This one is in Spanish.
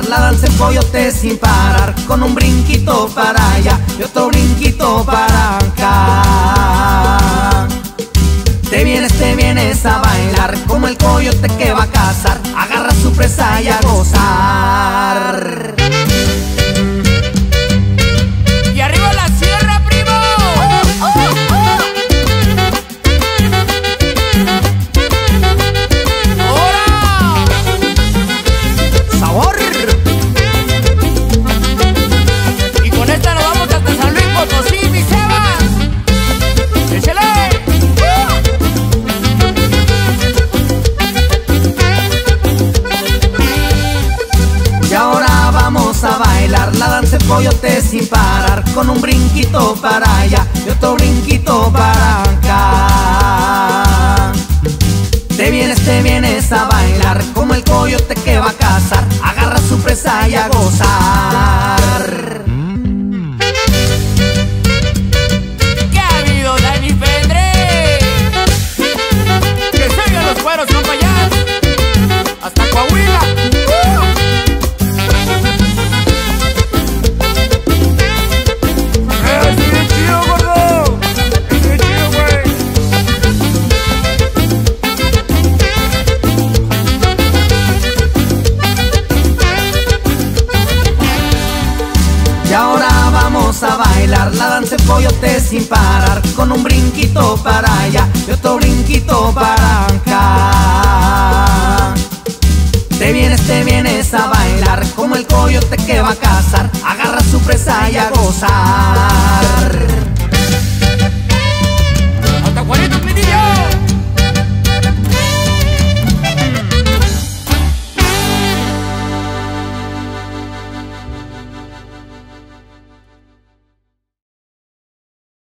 la danza el coyote sin parar, con un brinquito para allá y otro brinquito para acá. Te vienes a bailar como el coyote que va a cazar, agarra su presa y a gozar. Y arriba la sierra, primo. ¡Hora! ¡Sabor! Y con esta nos vamos hasta San Luis Potosí, mi Sebas. ¡Échale! Y ahora vamos a bailar la danza el coyote sin parar, con un brinquito para allá y otro brinquito para acá. Te vienes a bailar como el coyote que va a cazar, agarra su presa y a gozar. ¿Qué ha habido, Dani Pendre? Que sigan los cueros, compañeros, hasta Coahuila. Y ahora vamos a bailar la danza el coyote sin parar, con un brinquito para allá y otro brinquito para acá. Te vienes a bailar como el coyote que va a cazar, agarra su presa y a gozar.